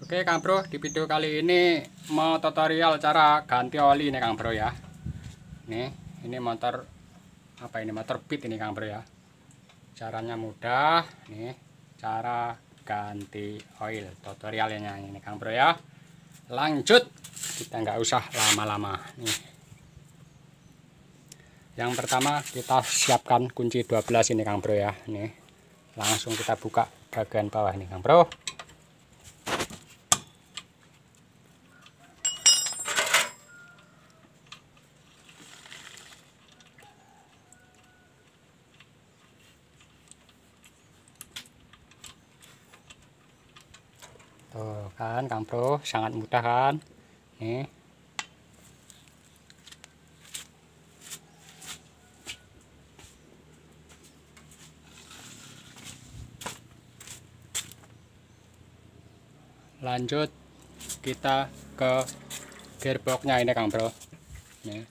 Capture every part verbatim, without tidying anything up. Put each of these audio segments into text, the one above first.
Oke Kang Bro, di video kali ini mau tutorial cara ganti oli nih Kang Bro ya. Nih, ini motor apa ini motor Beat ini Kang Bro ya. Caranya mudah, nih cara ganti oil tutorialnya ini Kang Bro ya. Lanjut, kita nggak usah lama-lama nih. Yang pertama kita siapkan kunci dua belas ini Kang Bro ya. Nih, langsung kita buka bagian bawah nih Kang Bro. Tuh kan Kang Bro, sangat mudah kan. Nih, lanjut kita ke gearboxnya ini Kang Bro. Nih,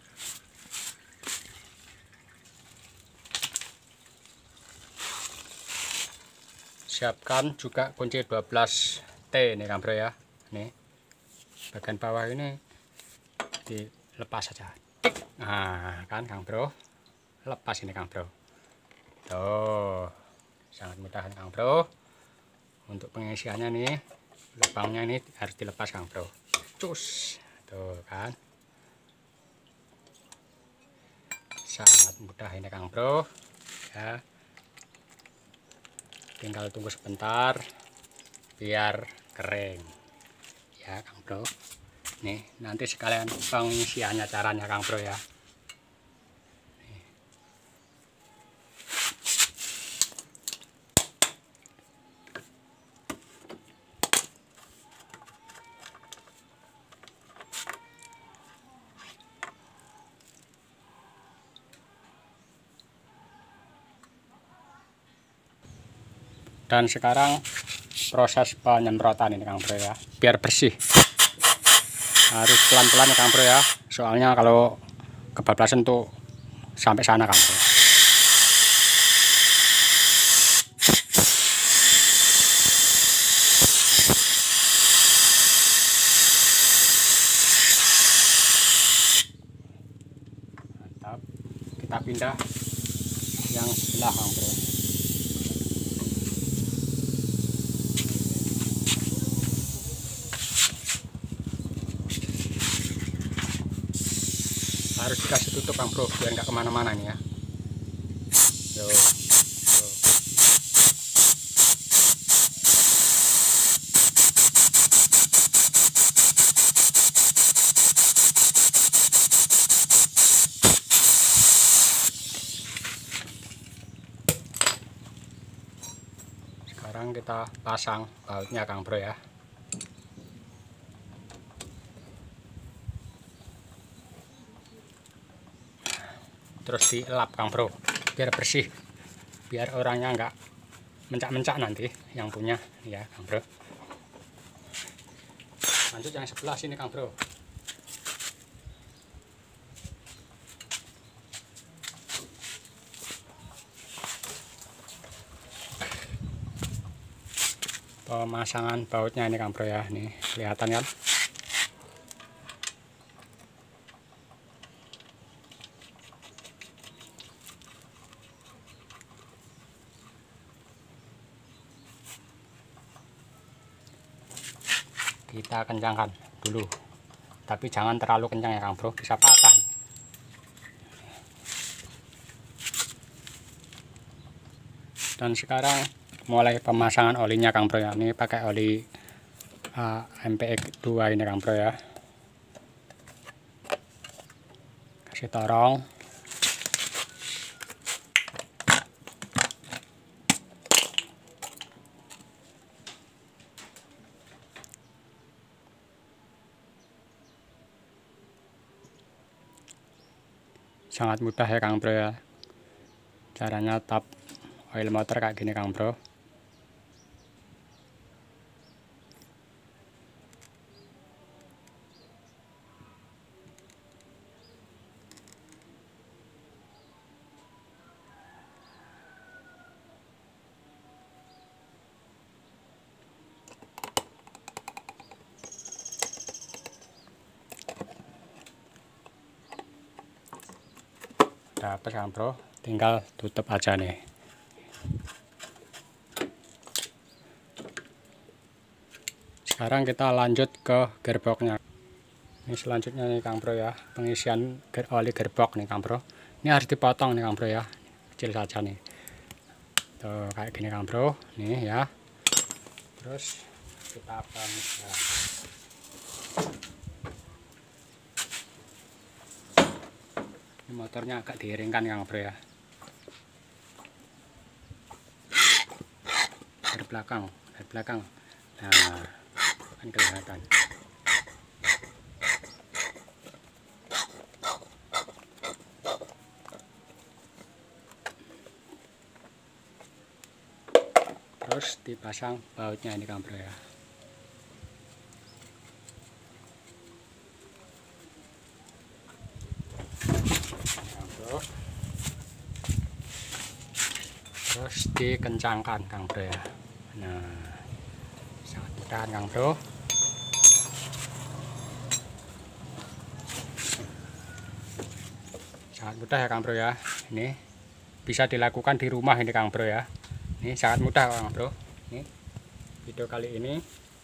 siapkan juga kunci dua belas T ini Kang Bro ya. Nih, bagian bawah ini dilepas saja. Nah kan Kang Bro, lepas ini Kang Bro. Tuh, sangat mudah kan Kang Bro. Untuk pengisiannya nih, lubangnya ini harus dilepas Kang Bro. Cus, tuh kan, sangat mudah ini Kang Bro ya. Tinggal tunggu sebentar biar kering ya Kang Bro. Nih, nanti sekalian pengisiannya caranya Kang Bro ya. Dan sekarang proses penyemprotan ini Kang Bro ya, biar bersih. Harus pelan-pelan ya Kang Bro ya, soalnya kalau kebablasan tuh sampai sana Kang Bro. Mantap. Kita pindah yang sebelah Kang Bro. Harus dikasih tutup Kang Bro biar nggak kemana-mana nih ya. Yo, yo. Sekarang kita pasang bautnya Kang Bro ya. Terus dilap Kang Bro biar bersih, biar orangnya nggak mencak-mencak nanti yang punya ya Kang Bro. Lanjut yang sebelah sini Kang Bro. Pemasangan bautnya ini Kang Bro ya, nih kelihatan kan. Kita kencangkan dulu, tapi jangan terlalu kencang ya Kang Bro, bisa patah. Dan sekarang mulai pemasangan olinya Kang Bro ya. Ini pakai oli uh, M P X dua ini Kang Bro ya. Kasih torong. Sangat mudah ya Kang Bro ya. Caranya tap oil motor kayak gini Kang Bro. dapat Kang Bro, tinggal tutup aja nih. Sekarang kita lanjut ke gearboxnya. Ini selanjutnya nih Kang Bro ya, pengisian oli gearbox nih Kang Bro. Ini harus dipotong nih Kang Bro ya, kecil saja nih. Tuh kayak gini Kang Bro, nih ya. Terus kita akan ya. Ini motornya agak diiringkan Kang Bro ya. Dari belakang, dari belakang. Nah, kan kelihatan. Terus dipasang bautnya ini Kang Bro ya. Kang Bro. Terus dikencangkan Kang Bro ya. Nah, sangat mudah Kang Bro. Sangat mudah ya Kang Bro ya. Ini bisa dilakukan di rumah ini Kang Bro ya. Ini sangat mudah Kang Bro. Ini video kali ini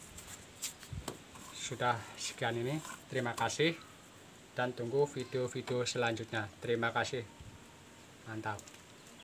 sudah sekian ini. Terima kasih dan tunggu video-video selanjutnya. Terima kasih. Mantap.